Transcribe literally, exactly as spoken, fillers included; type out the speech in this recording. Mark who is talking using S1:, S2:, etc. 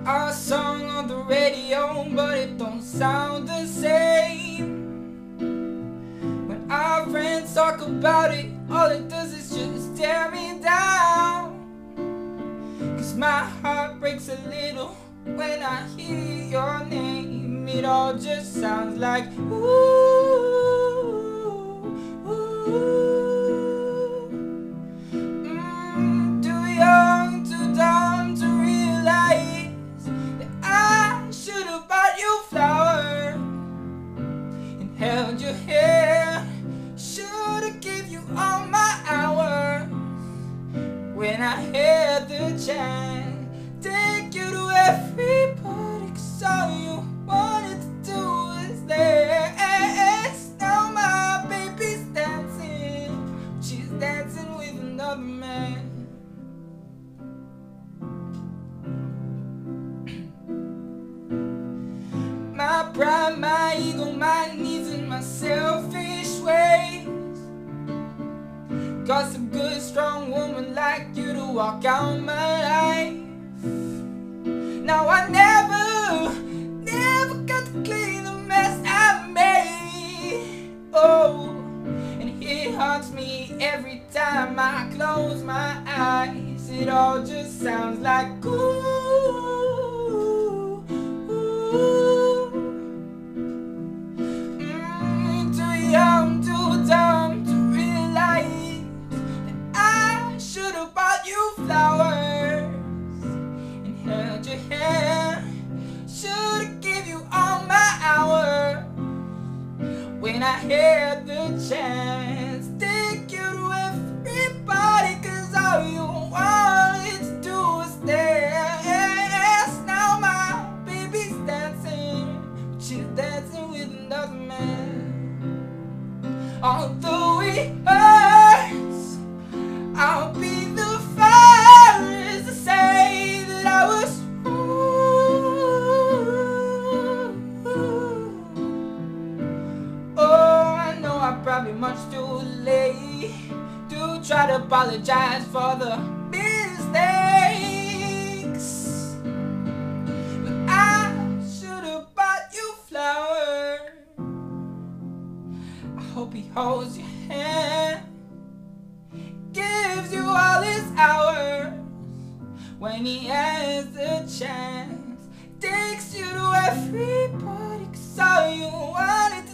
S1: our song on the radio, but it don't sound the same. When our friends talk about it, all it does is just tear me down. Cause my heart breaks a little when I hear your name. It all just sounds like ooh, ooh. Mm, too young, too dumb to realize that I should have bought you flowers and held your hand. Should have give you all my hours when I had the chance. Take you to every party, cause all you wanted to do is dance. Now my baby's dancing, she's dancing with another man. My pride, my ego, my needs, and my selfish ways got some good, strong woman like you to walk out my life. Now I never, never got to clean the mess I made. Oh, and it haunts me every time I close my eyes. It all just sounds like ooh, ooh. Mm, too young, too dumb to realize that I should have bought you flowers and held your hand. Should've give you all my hours when I had the chance. Take you to everybody, cause all you wanted to do was dance. Now my baby's dancing, but she's dancing with another man. Although it hurts, I'll be the first to say that I was probably much too late to try to apologize for the mistakes, but I should have bought you flowers. I hope he holds your hand, gives you all his hours when he has the chance. Takes you to every party, cause all you wanted